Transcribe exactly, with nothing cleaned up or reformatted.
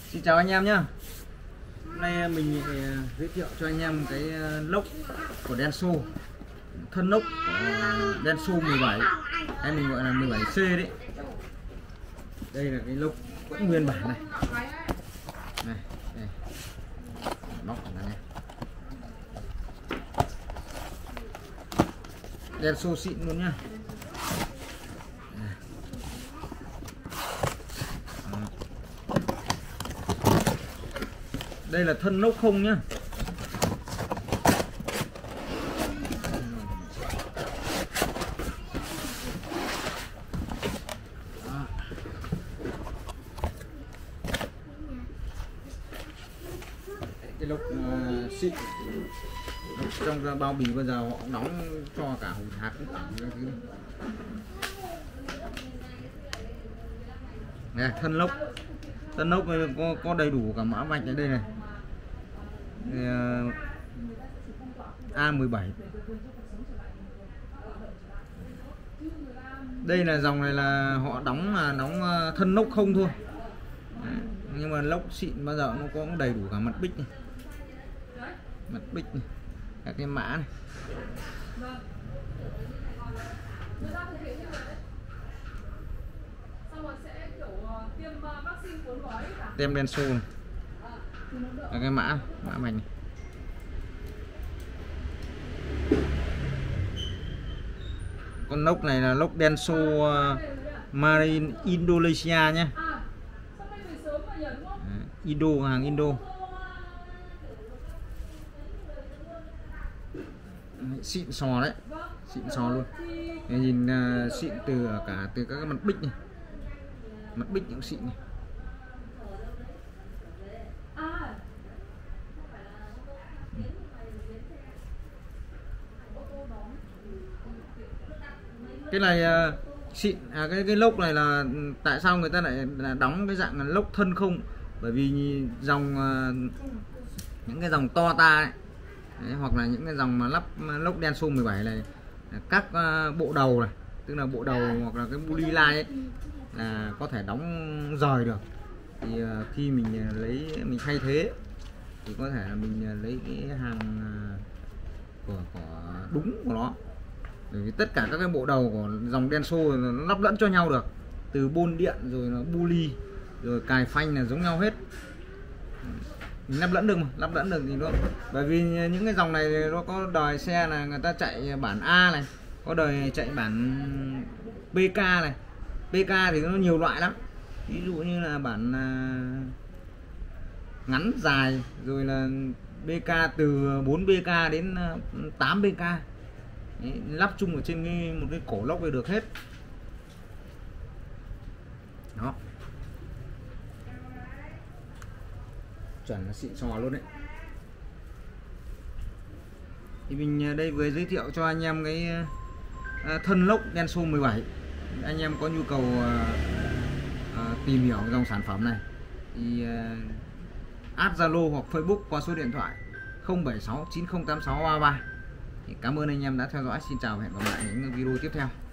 Xin chào anh em nhé. Hôm nay mình giới thiệu cho anh em cái lốc của Denso, thân lốc của Denso mười bảy hay mình gọi là mười bảy C đấy. Đây là cái lốc vẫn nguyên bản này. Này, đây. Bóc ra này. Denso xịn luôn nhá. Đây là thân lốc không nhá. Cái lốc uh, xịn trong bao bì bây giờ họ đóng cho cả hột hạt cũng cả cái thứ. Này, thân lốc thân lốc có, có đầy đủ cả mã vạch ở đây này. A mười bảy. Đây là dòng này là họ đóng là đóng thân lốc không thôi. Đấy. Nhưng mà lốc xịn bao giờ nó có đầy đủ cả mặt bích này. Mặt bích này, các cái mã này. Tem Denso này. Các cái mã mã mạch này. Con lốc này là lốc Denso uh, Marine Indonesia nhé. Indo, hàng Indo. Xịn sò đấy, xịn sò luôn. Để nhìn uh, xịn từ cả từ các cái mặt bích này, mặt bích cũng xịn này. Cái này uh, xịn à, cái cái lốc này là tại sao người ta lại là đóng cái dạng lốc thân không? Bởi vì dòng uh, những cái dòng to ta ấy, đấy, hoặc là những cái dòng mà lắp lốc Denso mười bảy này, các uh, bộ đầu này, tức là bộ đầu hoặc là cái buli line ấy, là có thể đóng rời được. Thì uh, khi mình uh, lấy mình thay thế thì có thể là mình uh, lấy cái hàng uh, của, của đúng của nó. Bởi vì tất cả các cái bộ đầu của dòng Denso nó lắp lẫn cho nhau được, từ bôn điện rồi nó buli rồi cài phanh là giống nhau hết, mình lắp lẫn được mà lắp lẫn được gì luôn. Bởi vì những cái dòng này nó có đời xe là người ta chạy bản A này, có đời chạy bản pê ca này. pê ca thì nó nhiều loại lắm, ví dụ như là bản ngắn dài, rồi là bê ca từ bốn bê ca đến tám bê ca. Đấy, lắp chung ở trên cái, một cái cổ lốc này được hết đó, chuẩn là xịn sò luôn đấy. Thì mình đây vừa giới thiệu cho anh em cái uh, thân lốc Denso mười bảy. Anh em có nhu cầu uh, uh, tìm hiểu dòng sản phẩm này thì uh, add Zalo hoặc Facebook qua số điện thoại không bảy sáu chín không tám sáu ba ba. Cảm ơn anh em đã theo dõi. Xin chào và hẹn gặp lại những video tiếp theo.